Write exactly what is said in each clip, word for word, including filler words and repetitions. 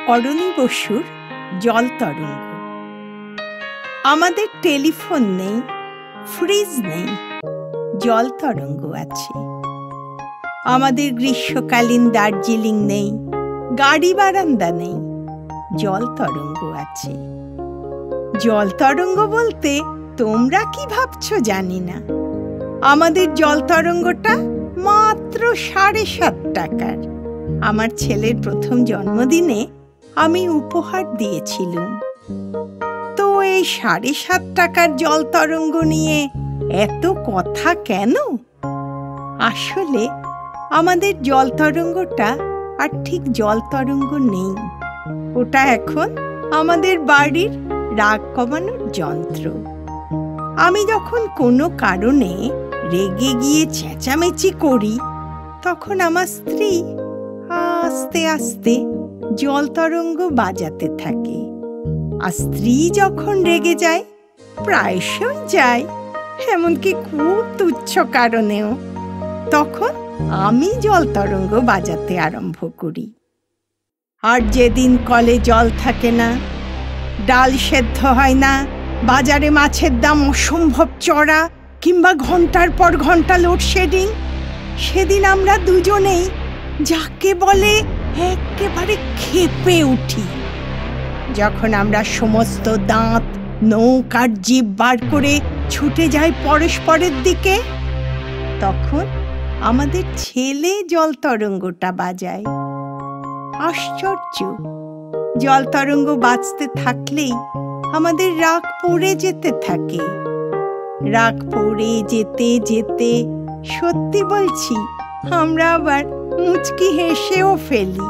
অরণি বসুর জলতরঙ্গ। আমাদের টেলিফোন নেই, ফ্রিজ নেই, জলতরঙ্গ আছে। আমাদের গ্রীষ্মকালীন দার্জিলিং নেই, গাড়ি বারান্দা নেই, জলতরঙ্গ আছে। জলতরঙ্গ বলতে তোমরা কি ভাবছো জানি না। আমাদের জলতরঙ্গটা মাত্র সাড়ে সাত টাকার। আমার ছেলের প্রথম জন্মদিনে আমি উপহার দিয়েছিলাম। তো এই সাড়ে সাত টাকার জলতরঙ্গ নিয়ে এত কথা কেন? আসলে আমাদের জলতরঙ্গটা আর ঠিক জলতরঙ্গ নেই। ওটা এখন আমাদের বাড়ির রাগ কমানোর যন্ত্র। আমি যখন কোনো কারণে রেগে গিয়ে চেঁচামেচি করি, তখন আমার স্ত্রী আস্তে আস্তে জলতরঙ্গ বাজাতে থাকে। আর স্ত্রী যখন রেগে যায়, প্রায়শই যায়, এমনকি খুব তুচ্ছ কারণেও, তখন আমি জলতরঙ্গ বাজাতে আরম্ভ করি। আর যেদিন কলে জল থাকে না, ডাল সেদ্ধ হয় না, বাজারে মাছের দাম অসম্ভব চড়া, কিংবা ঘন্টার পর ঘন্টা লোডশেডিং, সেদিন আমরা দুজনেই যাকে বলে একেবারে ক্ষেপে উঠি। যখন আমরা সমস্ত দাঁত নৌকার জিভ বার করে ছুটে যাই পরস্পরের দিকে, তখন আমাদের ছেলে জলতরঙ্গটা বাজায়। আশ্চর্য, জলতরঙ্গ বাজতে থাকলেই আমাদের রাগ পড়ে যেতে থাকে। রাগ পড়ে যেতে যেতে সত্যি বলছি, আমরা আবার মুচকি হেসেও ফেলি।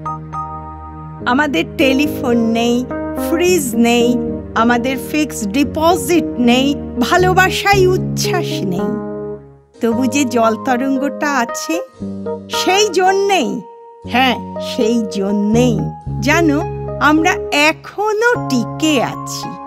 আমাদের টেলিফোন নেই, ফ্রিজ নেই, আমাদের ফিক্সড ডিপোজিট নেই, ভালোবাসায় উচ্ছ্বাস নেই। তবু যে জলতরঙ্গটা আছে, সেই জন্যেই, হ্যাঁ সেই জন্যেই জানো আমরা এখনো টিকে আছি।